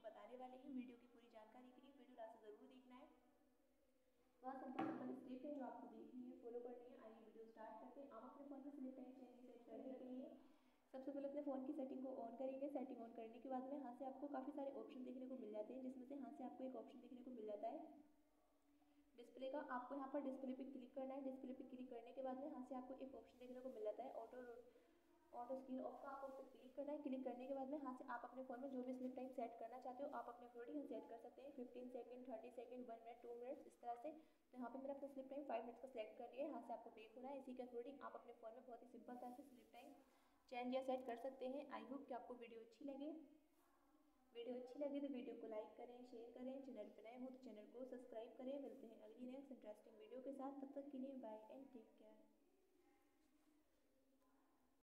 बताने वाले हैं। वीडियो की पूरी जानकारी के लिए वीडियो लास्ट ज़रूर देखना है। वहाँ सिंपल स्टेप है जो आपको देखनी है, फॉलो करनी है। आइए वीडियो स्टार्ट करते हैं। आप अपने फ़ोन में स्लिप टाइम चेंज सेट करने के लिए सबसे पहले अपने फ़ोन की सेटिंग को ऑन करेंगे। सेटिंग ऑन करने के बाद में यहाँ से आपको काफ़ी सारे ऑप्शन देखने को मिल जाते हैं, जिसमें से यहाँ से आपको एक ऑप्शन देखने को मिल जाता है डिस्प्ले का। आपको यहाँ पर डिस्प्ले पे क्लिक करना है। डिस्प्ले पे क्लिक करने के बाद में यहाँ से आपको एक ऑप्शन देखने को मिल जाता है ऑटो स्क्रीन ऑफ का। आपको उस पर क्लिक करना है। क्लिक करने के बाद में यहाँ से आप अपने फ़ोन में जो भी स्लिप टाइम सेट करना चाहते हो आप अपने अकॉर्डिंग यहाँ सेट कर सकते हैं। 15 सेकंड, 30 सेकंड, 1 मिनट, 2 मिनट्स, इस तरह से। तो यहाँ पे मैंने अपना स्लिप टाइम 5 मिनट्स का सेलेक्ट कर लिया है। यहाँ से आपको ब्रेक होना है। इसी के अकॉर्डिंग आप अपने फ़ोन में बहुत ही सिंपल तरह से स्लिप टाइम चेंज या सेट कर सकते हैं। आई होप कि आपको वीडियो अच्छी लगे। वीडियो अच्छी लगे तो वीडियो को लाइक करें, शेयर करें। चैनल पर नए हो तो चैनल को सब्सक्राइब करें। मिलते हैं अगली नेक्स्ट इंटरेस्टिंग वीडियो के साथ। तब तक के लिए बाय एंड टेक केयर।